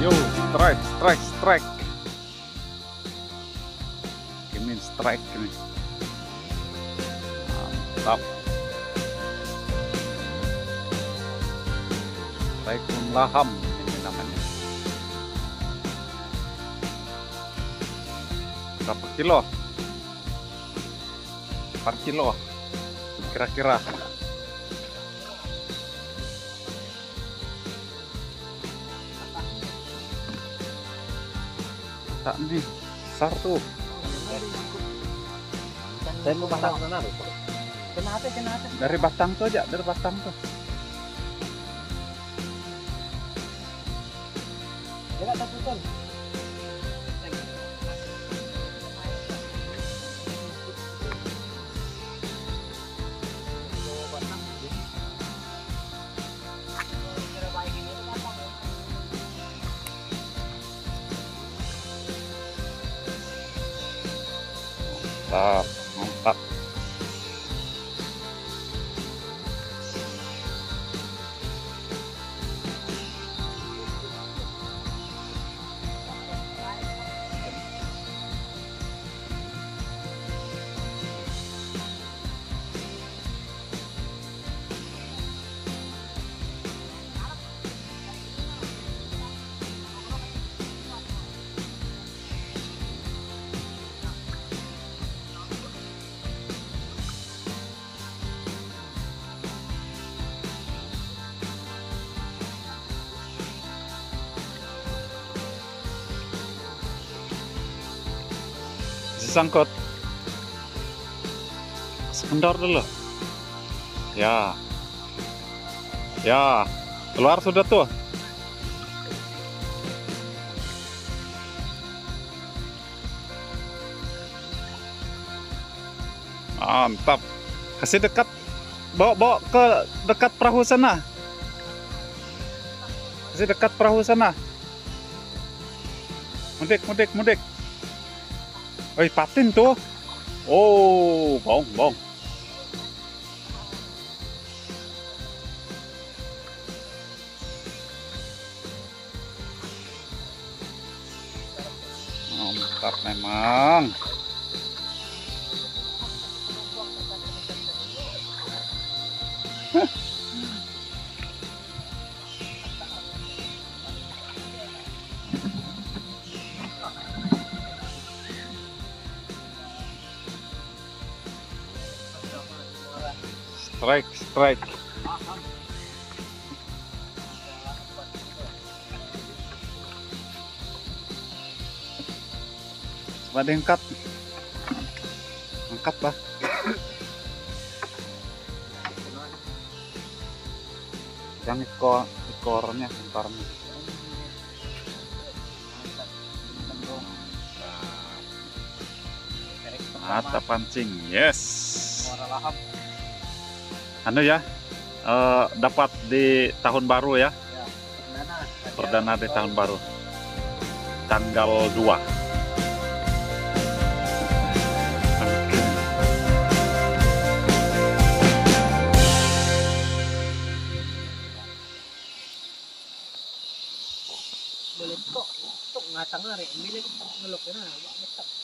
Yo, strike, strike, strike. Ini strike ini. Mantap. Strike laham ini namanya. Berapa kilo? 4 kilo kira-kira. Tak nih, besar tuh. Saya mau pasang sana loh. Kenapa? Dari batang tuh aja, dari batang tuh. Jangan takutkan. Mantap, mantap. Sangkut. Kendor dulu. Ya. Ya. Keluar sudah tuh. Mantap. Kasih dekat. Bawa ke dekat perahu sana. Kasih dekat perahu sana. Mudik. Woi, patin tuh. Oh, bong. Mantap memang. Strike. Coba diangkat. Angkat, Pak. Yang ekornya, entarnya. Mata pancing, yes. Anu ya, dapat di tahun baru ya. Perdana di tahun baru. Tanggal 2. Boleh kok ngatang hari, milik ngeluk na,